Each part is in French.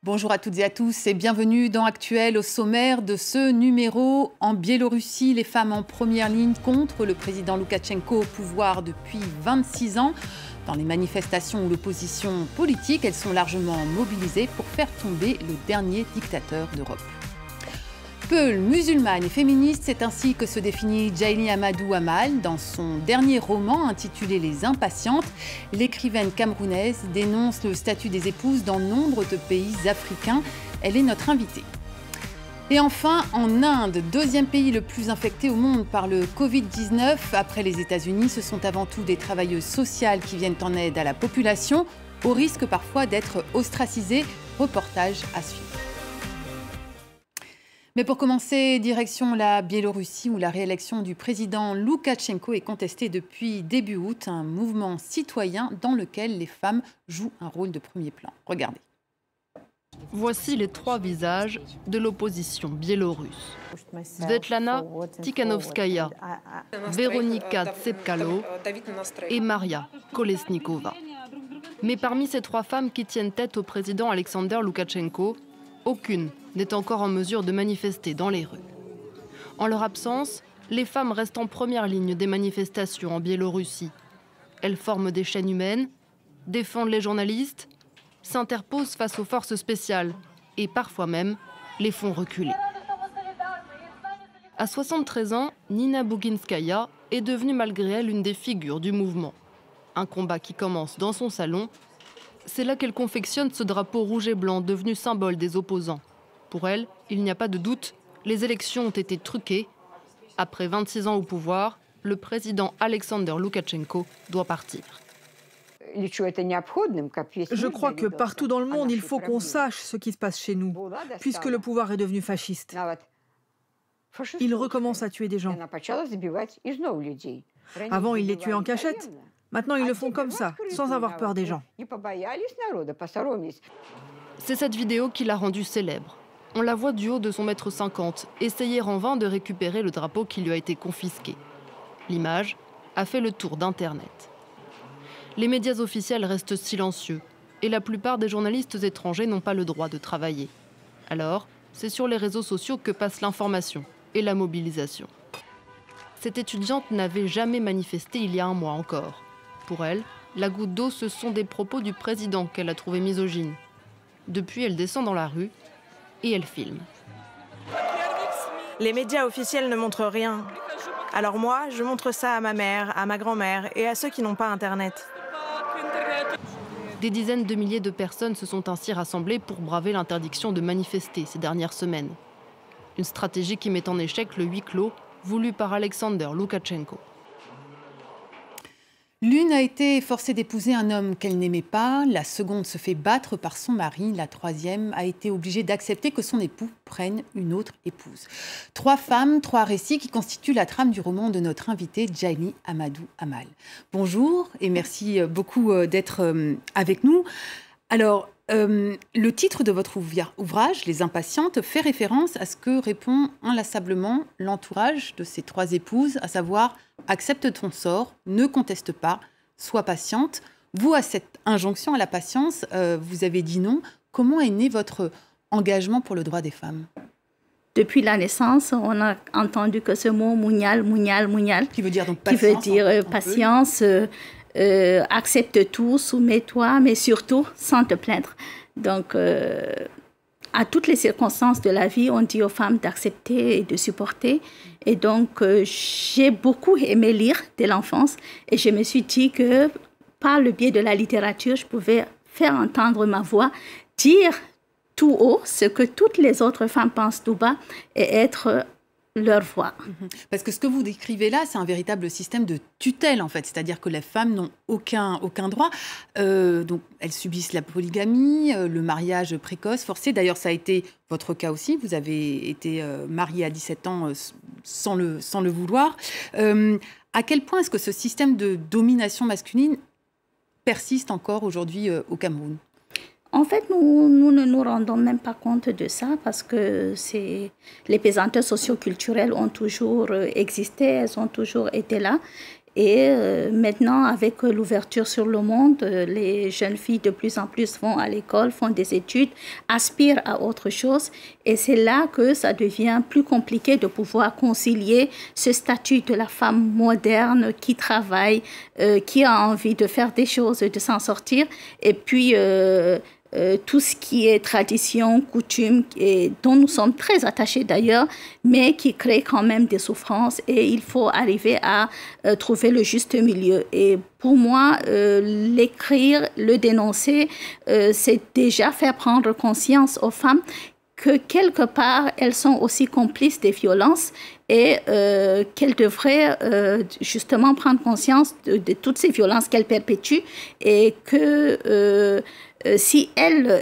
Bonjour à toutes et à tous et bienvenue dans Actuel. Au sommaire de ce numéro, en Biélorussie, les femmes en première ligne contre le président Loukachenko au pouvoir depuis 26 ans. Dans les manifestations ou l'opposition politique, elles sont largement mobilisées pour faire tomber le dernier dictateur d'Europe. Peul, musulmane et féministe, c'est ainsi que se définit Djaïli Amadou Amal dans son dernier roman intitulé Les Impatientes. L'écrivaine camerounaise dénonce le statut des épouses dans nombre de pays africains. Elle est notre invitée. Et enfin, en Inde, deuxième pays le plus infecté au monde par le Covid-19. Après les États-Unis, ce sont avant tout des travailleuses sociales qui viennent en aide à la population, au risque parfois d'être ostracisées. Reportage à suivre. Mais pour commencer, direction la Biélorussie où la réélection du président Loukachenko est contestée depuis début août, un mouvement citoyen dans lequel les femmes jouent un rôle de premier plan. Regardez. Voici les trois visages de l'opposition biélorusse. Svetlana Tikhanovskaya, Veronika Tsepkalo et Maria Kolesnikova. Mais parmi ces trois femmes qui tiennent tête au président Alexander Loukachenko, aucune n'est encore en mesure de manifester dans les rues. En leur absence, les femmes restent en première ligne des manifestations en Biélorussie. Elles forment des chaînes humaines, défendent les journalistes, s'interposent face aux forces spéciales et parfois même les font reculer. À 73 ans, Nina Bouginskaya est devenue malgré elle une des figures du mouvement. Un combat qui commence dans son salon. C'est là qu'elle confectionne ce drapeau rouge et blanc devenu symbole des opposants. Pour elle, il n'y a pas de doute, les élections ont été truquées. Après 26 ans au pouvoir, le président Alexander Loukachenko doit partir. Je crois que partout dans le monde, il faut qu'on sache ce qui se passe chez nous, puisque le pouvoir est devenu fasciste. Il recommence à tuer des gens. Avant, il les tuait en cachette. Maintenant, ils le font comme ça, sans avoir peur des gens. C'est cette vidéo qui l'a rendue célèbre. On la voit du haut de son mètre 50, essayer en vain de récupérer le drapeau qui lui a été confisqué. L'image a fait le tour d'Internet. Les médias officiels restent silencieux et la plupart des journalistes étrangers n'ont pas le droit de travailler. Alors, c'est sur les réseaux sociaux que passe l'information et la mobilisation. Cette étudiante n'avait jamais manifesté il y a un mois encore. Pour elle, la goutte d'eau, ce sont des propos du président qu'elle a trouvé misogynes. Depuis, elle descend dans la rue et elle filme. Les médias officiels ne montrent rien. Alors moi, je montre ça à ma mère, à ma grand-mère et à ceux qui n'ont pas Internet. Des dizaines de milliers de personnes se sont ainsi rassemblées pour braver l'interdiction de manifester ces dernières semaines. Une stratégie qui met en échec le huis clos voulu par Alexander Loukachenko. L'une a été forcée d'épouser un homme qu'elle n'aimait pas, la seconde se fait battre par son mari, la troisième a été obligée d'accepter que son époux prenne une autre épouse. Trois femmes, trois récits qui constituent la trame du roman de notre invité Djaïli Amadou Amal. Bonjour et merci beaucoup d'être avec nous. Alors, le titre de votre ouvrage, Les Impatientes, fait référence à ce que répond inlassablement l'entourage de ces trois épouses, à savoir « accepte ton sort, ne conteste pas, sois patiente ». Vous, à cette injonction à la patience, vous avez dit non. Comment est né votre engagement pour le droit des femmes ? Depuis la naissance, on a entendu que ce mot « mounial », « mounial »,« mounial », qui veut dire donc patience, patience, accepte tout, soumets-toi, mais surtout sans te plaindre. Donc, à toutes les circonstances de la vie, on dit aux femmes d'accepter et de supporter. Et donc, j'ai beaucoup aimé lire dès l'enfance et je me suis dit que par le biais de la littérature, je pouvais faire entendre ma voix, dire tout haut ce que toutes les autres femmes pensent tout bas et être leur voix. Parce que ce que vous décrivez là, c'est un véritable système de tutelle, en fait. C'est-à-dire que les femmes n'ont aucun droit. Donc, elles subissent la polygamie, le mariage précoce, forcé. D'ailleurs, ça a été votre cas aussi. Vous avez été mariée à 17 ans sans le vouloir. À quel point est-ce que ce système de domination masculine persiste encore aujourd'hui au Cameroun ? En fait, nous ne nous rendons même pas compte de ça parce que les pesanteurs socioculturelles ont toujours existé, elles ont toujours été là. Et maintenant, avec l'ouverture sur le monde, les jeunes filles de plus en plus vont à l'école, font des études, aspirent à autre chose. Et c'est là que ça devient plus compliqué de pouvoir concilier ce statut de la femme moderne qui travaille, qui a envie de faire des choses, de s'en sortir. Et puis, tout ce qui est tradition, coutume, et dont nous sommes très attachés d'ailleurs, mais qui crée quand même des souffrances. Et il faut arriver à trouver le juste milieu. Et pour moi, l'écrire, le dénoncer, c'est déjà faire prendre conscience aux femmes que quelque part, elles sont aussi complices des violences et qu'elles devraient justement prendre conscience de toutes ces violences qu'elles perpétuent et que si elles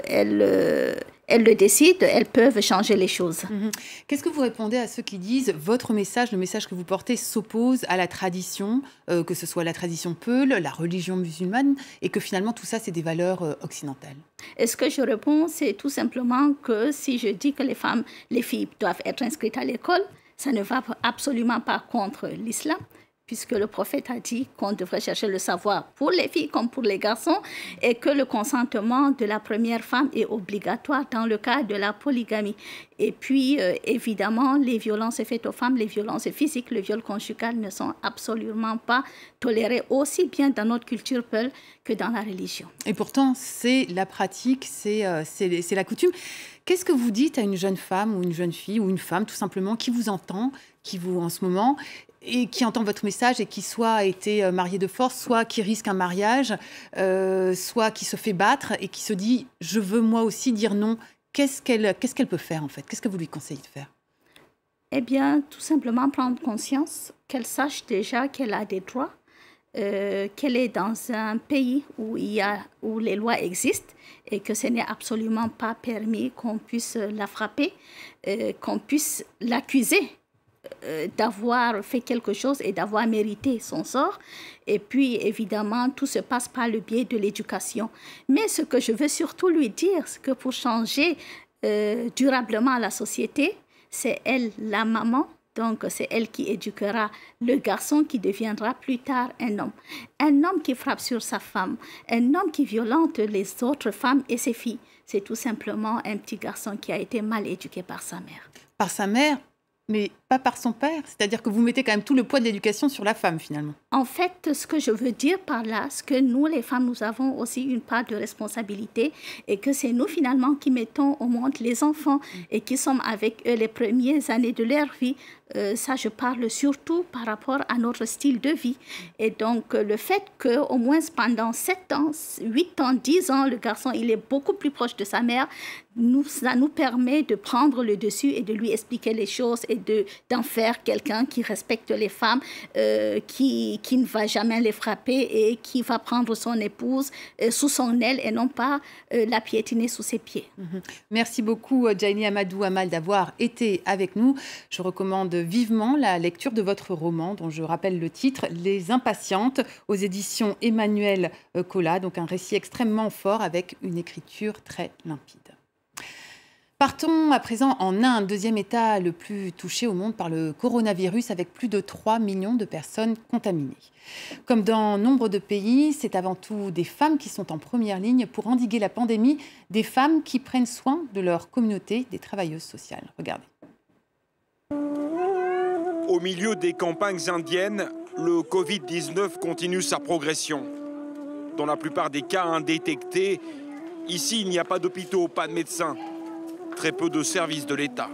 le décident, elles peuvent changer les choses. Qu'est-ce que vous répondez à ceux qui disent « votre message, le message que vous portez s'oppose à la tradition, que ce soit la tradition Peul, la religion musulmane, et que finalement tout ça c'est des valeurs occidentales ?» Et ce que je réponds, c'est tout simplement que si je dis que les filles doivent être inscrites à l'école, ça ne va absolument pas contre l'islam, puisque le prophète a dit qu'on devrait chercher le savoir pour les filles comme pour les garçons et que le consentement de la première femme est obligatoire dans le cas de la polygamie. Et puis, évidemment, les violences faites aux femmes, les violences physiques, le viol conjugal ne sont absolument pas tolérés aussi bien dans notre culture peul que dans la religion. Et pourtant, c'est la pratique, c'est la coutume. Qu'est-ce que vous dites à une jeune femme ou une jeune fille ou une femme tout simplement qui vous entend, qui vous en ce moment et qui entend votre message et qui soit a été mariée de force, soit qui risque un mariage, soit qui se fait battre et qui se dit « je veux moi aussi dire non ». Qu'est-ce qu'elle peut faire en fait? Qu'est-ce que vous lui conseillez de faire? Eh bien, tout simplement prendre conscience qu'elle sache déjà qu'elle a des droits, qu'elle est dans un pays où les lois existent et que ce n'est absolument pas permis qu'on puisse la frapper, qu'on puisse l'accuser d'avoir fait quelque chose et d'avoir mérité son sort. Et puis, évidemment, tout se passe par le biais de l'éducation. Mais ce que je veux surtout lui dire, c'est que pour changer durablement la société, c'est elle, la maman. Donc, c'est elle qui éduquera le garçon qui deviendra plus tard un homme. Un homme qui frappe sur sa femme, un homme qui violente les autres femmes et ses filles. C'est tout simplement un petit garçon qui a été mal éduqué par sa mère. Par sa mère, mais pas par son père? C'est-à-dire que vous mettez quand même tout le poids de l'éducation sur la femme, finalement. En fait, ce que je veux dire par là, c'est que nous, les femmes, nous avons aussi une part de responsabilité et que c'est nous, finalement, qui mettons au monde les enfants et qui sommes avec eux les premières années de leur vie. Ça, je parle surtout par rapport à notre style de vie. Et donc, le fait qu'au moins pendant 7 ans, 8 ans, 10 ans, le garçon, il est beaucoup plus proche de sa mère, ça nous permet de prendre le dessus et de lui expliquer les choses et d'en faire quelqu'un qui respecte les femmes, qui ne va jamais les frapper et qui va prendre son épouse sous son aile et non pas la piétiner sous ses pieds. Merci beaucoup, Djaïni Amadou Amal, d'avoir été avec nous. Je recommande vivement la lecture de votre roman, dont je rappelle le titre, Les Impatientes, aux éditions Emmanuel Colas. Donc un récit extrêmement fort avec une écriture très limpide. Partons à présent en Inde, deuxième État le plus touché au monde par le coronavirus, avec plus de 3 millions de personnes contaminées. Comme dans nombre de pays, c'est avant tout des femmes qui sont en première ligne pour endiguer la pandémie, des femmes qui prennent soin de leur communauté, des travailleuses sociales. Regardez. Au milieu des campagnes indiennes, le Covid-19 continue sa progression. Dans la plupart des cas indétectés, ici il n'y a pas d'hôpitaux, pas de médecins. Très peu de services de l'État.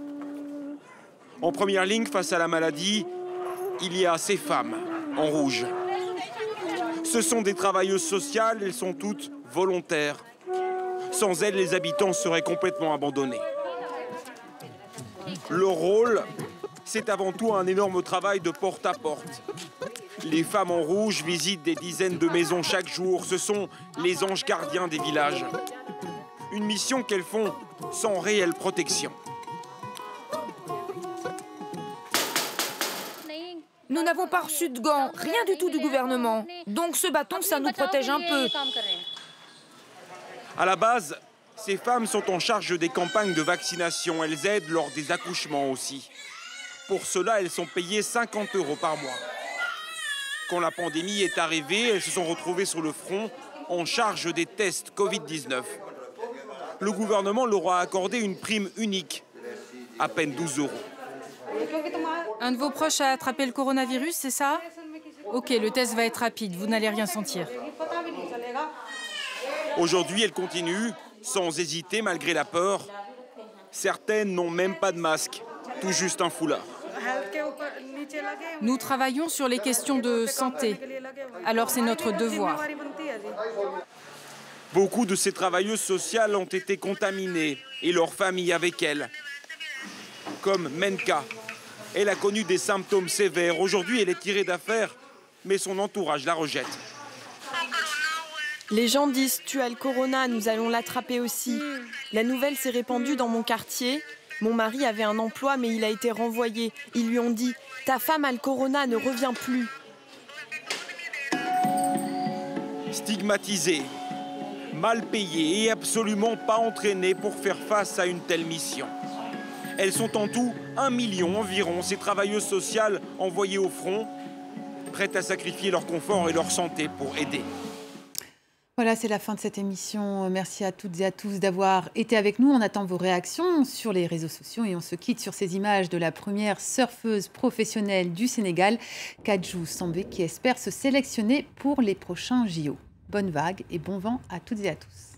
En première ligne face à la maladie, il y a ces femmes en rouge. Ce sont des travailleuses sociales, elles sont toutes volontaires. Sans elles, les habitants seraient complètement abandonnés. Leur rôle, c'est avant tout un énorme travail de porte-à-porte. Les femmes en rouge visitent des dizaines de maisons chaque jour. Ce sont les anges gardiens des villages. Une mission qu'elles font sans réelle protection. Nous n'avons pas reçu de gants, rien du tout du gouvernement. Donc ce bâton, ça nous protège un peu. À la base, ces femmes sont en charge des campagnes de vaccination. Elles aident lors des accouchements aussi. Pour cela, elles sont payées 50 € par mois. Quand la pandémie est arrivée, elles se sont retrouvées sur le front en charge des tests Covid-19. Le gouvernement leur a accordé une prime unique, à peine 12 €. Un de vos proches a attrapé le coronavirus, c'est ça? Ok, le test va être rapide, vous n'allez rien sentir. Aujourd'hui, elles continuent, sans hésiter malgré la peur. Certaines n'ont même pas de masque, tout juste un foulard. Nous travaillons sur les questions de santé, alors c'est notre devoir. Beaucoup de ces travailleuses sociales ont été contaminées et leurs familles avec elles. Comme Menka. Elle a connu des symptômes sévères. Aujourd'hui, elle est tirée d'affaire, mais son entourage la rejette. Les gens disent « tu as le corona, nous allons l'attraper aussi ». La nouvelle s'est répandue dans mon quartier. Mon mari avait un emploi, mais il a été renvoyé. Ils lui ont dit « ta femme a le corona, ne reviens plus ». Stigmatisées, mal payées et absolument pas entraînées pour faire face à une telle mission. Elles sont en tout 1 million environ, ces travailleuses sociales envoyées au front, prêtes à sacrifier leur confort et leur santé pour aider. Voilà, c'est la fin de cette émission. Merci à toutes et à tous d'avoir été avec nous. On attend vos réactions sur les réseaux sociaux et on se quitte sur ces images de la première surfeuse professionnelle du Sénégal, Kadjou Sambé, qui espère se sélectionner pour les prochains JO. Bonne vague et bon vent à toutes et à tous.